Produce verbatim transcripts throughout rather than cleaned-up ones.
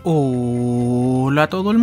Hola a todo el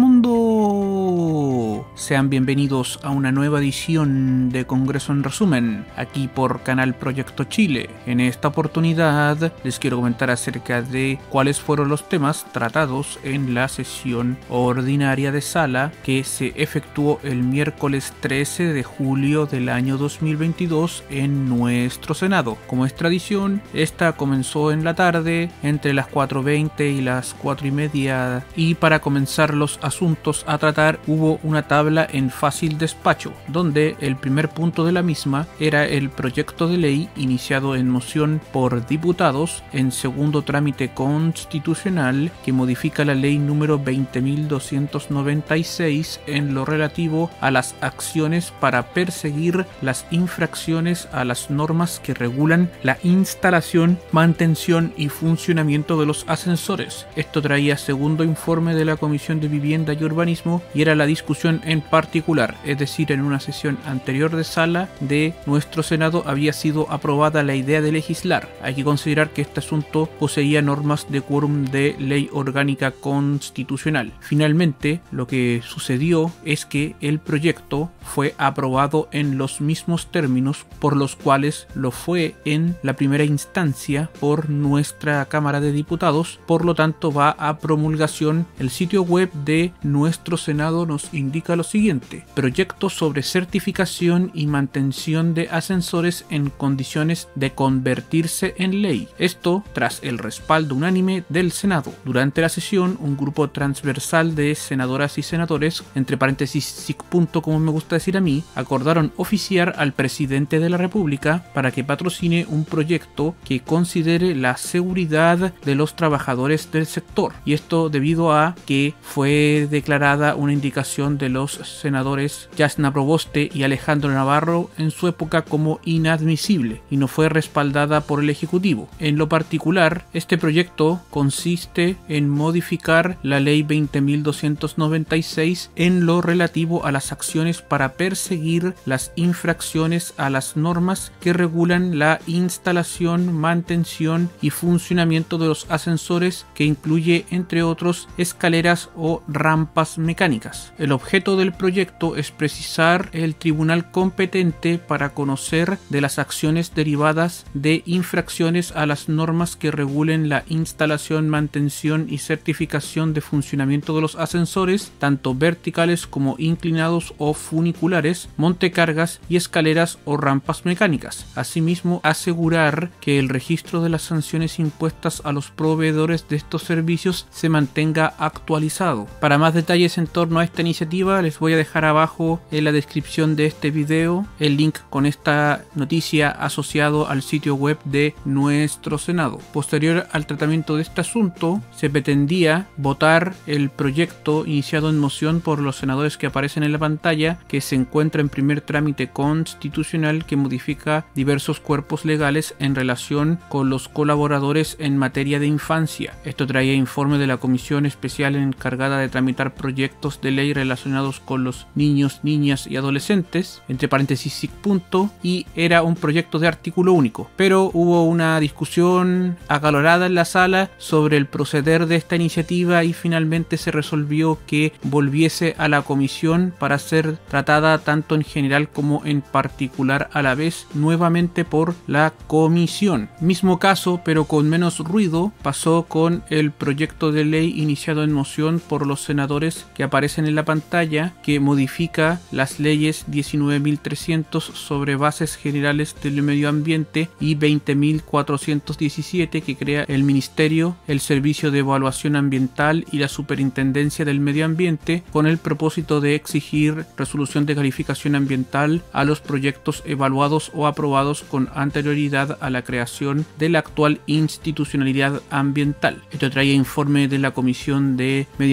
mundo, sean bienvenidos a una nueva edición de Congreso en Resumen, aquí por Canal Proyecto Chile. En esta oportunidad les quiero comentar acerca de cuáles fueron los temas tratados en la sesión ordinaria de sala que se efectuó el miércoles trece de julio del año dos mil veintidós en nuestro Senado. Como es tradición, esta comenzó en la tarde entre las cuatro veinte y las cuatro y media, y para comenzar los asuntos a tratar hubo una tabla en fácil despacho, donde el primer punto de la misma era el proyecto de ley iniciado en moción por diputados en segundo trámite constitucional que modifica la ley número veinte mil doscientos noventa y seis en lo relativo a las acciones para perseguir las infracciones a las normas que regulan la instalación, mantención y funcionamiento de los ascensores. Esto traía segundo informe de la Comisión de Vivienda y Urbanismo y era la discusión en particular, es decir, en una sesión anterior de sala de nuestro Senado había sido aprobada la idea de legislar. Hay que considerar que este asunto poseía normas de quórum de ley orgánica constitucional. Finalmente, lo que sucedió es que el proyecto fue aprobado en los mismos términos por los cuales lo fue en la primera instancia por nuestra Cámara de Diputados, por lo tanto va a promulgación. El sitio web de nuestro Senado nos indica lo siguiente: proyecto sobre certificación y mantención de ascensores en condiciones de convertirse en ley. Esto tras el respaldo unánime del Senado. Durante la sesión, un grupo transversal de senadoras y senadores, entre paréntesis S I C punto como me gusta decir a mí, acordaron oficiar al presidente de la República para que patrocine un proyecto que considere la seguridad de los trabajadores del sector. Y esto debido a que fue declarada una indicación de los senadores Yasna Proboste y Alejandro Navarro en su época como inadmisible y no fue respaldada por el Ejecutivo. En lo particular, este proyecto consiste en modificar la ley veinte mil doscientos noventa y seis en lo relativo a las acciones para perseguir las infracciones a las normas que regulan la instalación, mantención y funcionamiento de los ascensores, que incluye entre otros escaleras o rampas mecánicas. El objeto del proyecto es precisar el tribunal competente para conocer de las acciones derivadas de infracciones a las normas que regulen la instalación, mantención y certificación de funcionamiento de los ascensores, tanto verticales como inclinados o funiculares, montecargas y escaleras o rampas mecánicas. Asimismo, asegurar que el registro de las sanciones impuestas a los proveedores de estos servicios se mantenga actualizado. Para más detalles en torno a esta iniciativa les voy a dejar abajo en la descripción de este video el link con esta noticia asociado al sitio web de nuestro Senado. Posterior al tratamiento de este asunto, se pretendía votar el proyecto iniciado en moción por los senadores que aparecen en la pantalla, que se encuentra en primer trámite constitucional, que modifica diversos cuerpos legales en relación con los colaboradores en materia de infancia. Esto traía informe de la Comisión Especial encargada de tramitar proyectos de ley relacionados con los niños, niñas y adolescentes, entre paréntesis S I C punto, y era un proyecto de artículo único. Pero hubo una discusión acalorada en la sala sobre el proceder de esta iniciativa y finalmente se resolvió que volviese a la comisión para ser tratada tanto en general como en particular a la vez nuevamente por la comisión. Mismo caso, pero con menos ruido, pasó con el proyecto de ley iniciado en moción por los senadores que aparecen en la pantalla, que modifica las leyes diecinueve mil trescientos sobre bases generales del medio ambiente y veinte mil cuatrocientos diecisiete, que crea el Ministerio, el Servicio de Evaluación Ambiental y la Superintendencia del Medio Ambiente, con el propósito de exigir resolución de calificación ambiental a los proyectos evaluados o aprobados con anterioridad a la creación de la actual institucionalidad ambiental. Esto traía informe de la Comisión de Medio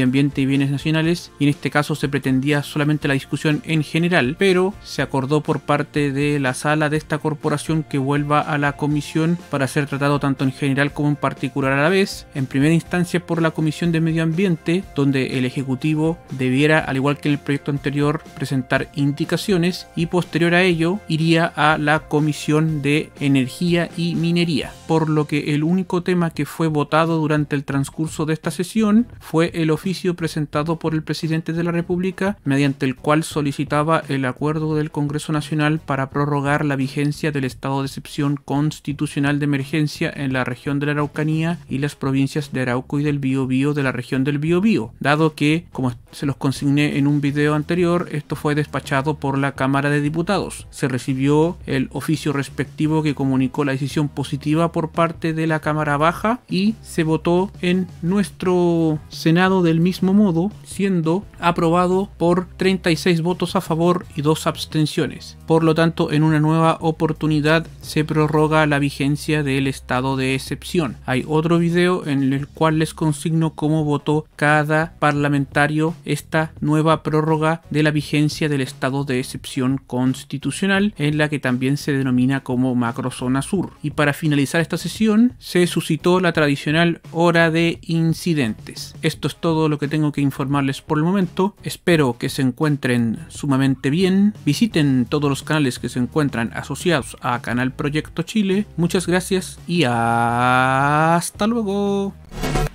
Medio Ambiente y Bienes Nacionales, y en este caso se pretendía solamente la discusión en general, pero se acordó por parte de la sala de esta corporación que vuelva a la comisión para ser tratado tanto en general como en particular a la vez. En primera instancia por la Comisión de Medio Ambiente, donde el Ejecutivo debiera, al igual que en el proyecto anterior, presentar indicaciones, y posterior a ello iría a la Comisión de Energía y Minería, por lo que el único tema que fue votado durante el transcurso de esta sesión fue el oficio presentado por el presidente de la República, mediante el cual solicitaba el acuerdo del Congreso Nacional para prorrogar la vigencia del estado de excepción constitucional de emergencia en la región de la Araucanía y las provincias de Arauco y del Biobío de la región del Biobío, dado que, como se los consigné en un video anterior, esto fue despachado por la Cámara de Diputados. Se recibió el oficio respectivo que comunicó la decisión positiva por parte de la Cámara Baja y se votó en nuestro Senado del mismo modo, siendo aprobado por treinta y seis votos a favor y dos abstenciones. Por lo tanto, en una nueva oportunidad se prorroga la vigencia del estado de excepción. Hay otro video en el cual les consigno cómo votó cada parlamentario esta nueva prórroga de la vigencia del estado de excepción constitucional, en la que también se denomina como macrozona sur. Y para finalizar esta sesión se suscitó la tradicional hora de incidentes. Esto es todo lo que tengo que informarles por el momento. Espero que se encuentren sumamente bien. Visiten todos los canales que se encuentran asociados a Canal Proyecto Chile. Muchas gracias y hasta luego.